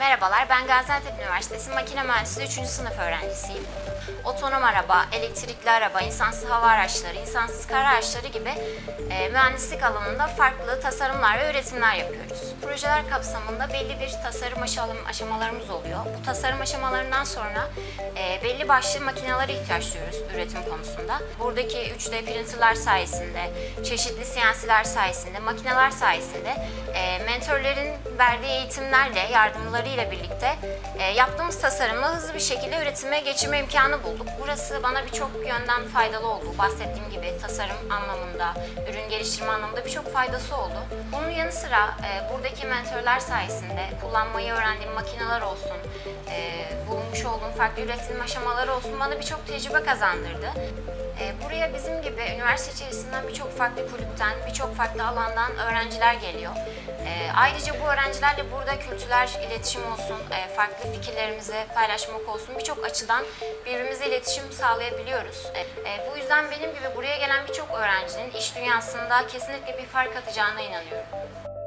Merhabalar, ben Gaziantep Üniversitesi Makine Mühendisliği 3. sınıf öğrencisiyim. Otonom araba, elektrikli araba, insansız hava araçları, insansız kara araçları gibi mühendislik alanında farklı tasarımlar ve üretimler yapıyoruz. Projeler kapsamında belli bir tasarım aşamalarımız oluyor. Bu tasarım aşamalarından sonra belli başlı makinelere ihtiyaç duyuyoruz üretim konusunda. Buradaki 3D printerlar sayesinde, çeşitli CNC'ler sayesinde, makineler sayesinde mentörlerin verdiği eğitimlerle, yardımlarıyla birlikte yaptığımız tasarımla hızlı bir şekilde üretime geçirme imkanı bulduk. Burası bana birçok yönden faydalı oldu. Bahsettiğim gibi tasarım anlamında, ürün geliştirme anlamında birçok faydası oldu. Bunun yanı sıra buradaki mentörler sayesinde kullanmayı öğrendiğim makineler olsun, bulmuş olduğum farklı üretim aşamaları olsun bana birçok tecrübe kazandırdı. Buraya bizim gibi üniversite içerisinden birçok farklı kulüpten, birçok farklı alandan öğrenciler geliyor. Ayrıca bu öğrencilerle burada kültürel iletişim olsun, farklı fikirlerimizi paylaşmak olsun birçok açıdan birbirimizle iletişim sağlayabiliyoruz. Bu yüzden benim gibi buraya gelen birçok öğrencinin iş dünyasında kesinlikle bir fark atacağına inanıyorum.